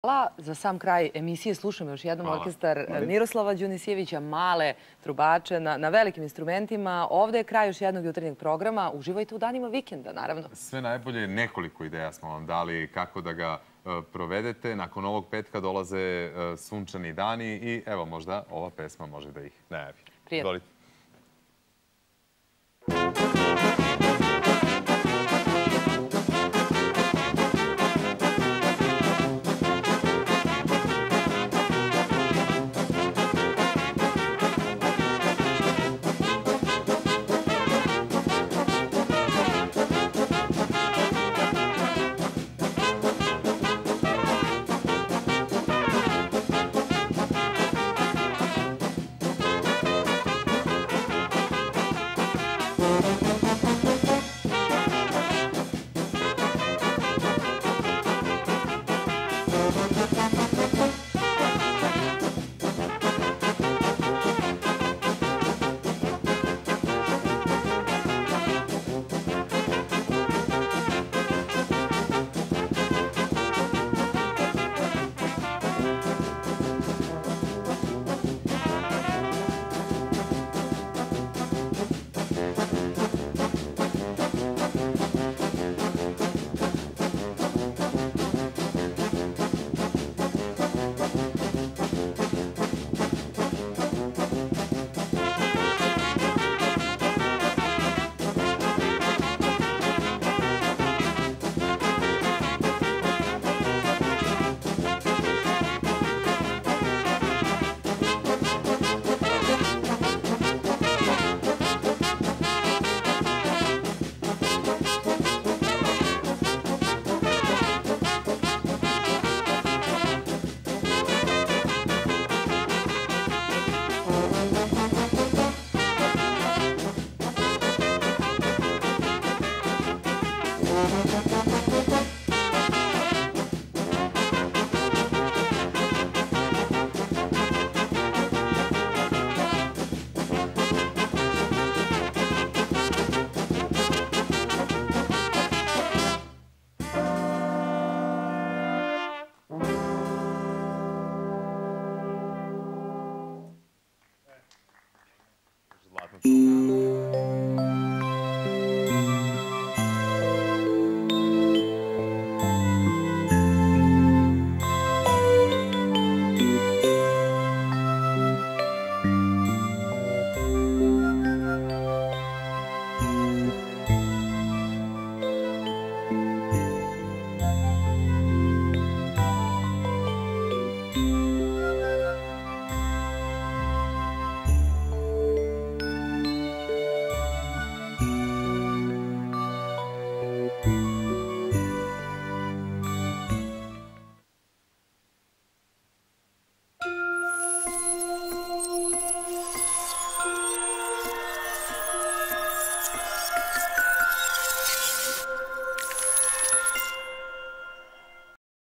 Hvala. Za sam kraj emisije slušamo još jednom orkestar Miroslava Đunisijevića, male trubače na velikim instrumentima. Ovde je kraj još jednog jutarnjeg programa. Uživajte u danima vikenda, naravno. Sve najbolje, nekoliko ideja smo vam dali kako da ga provedete. Nakon ovog petka dolaze sunčani dani i evo možda ova pesma može da ih najavi. Prijatno.